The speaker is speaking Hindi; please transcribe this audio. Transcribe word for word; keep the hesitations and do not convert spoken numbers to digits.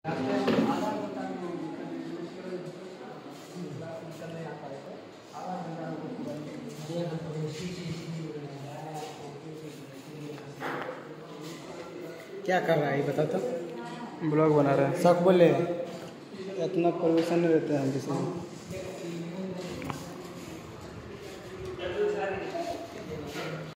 क्या कर रहा है ये बता तो। ब्लॉग बना रहा है। सब बोले इतना परमिशन नहीं रहता है हम किसी